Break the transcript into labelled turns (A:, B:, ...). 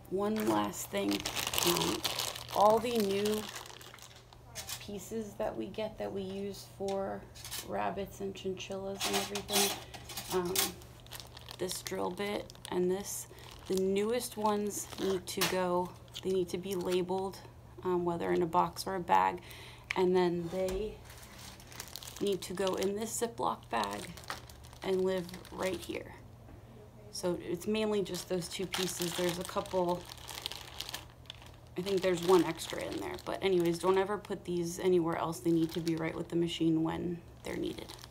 A: one last thing. All the new pieces that we get that we use for rabbits and chinchillas and everything, this drill bit and this, the newest ones need to go, they need to be labeled, whether in a box or a bag, and then they need to go in this Ziploc bag and live right here. So it's mainly just those two pieces. There's a couple, I think there's one extra in there, but anyways, don't ever put these anywhere else. They need to be right with the machine when they're needed.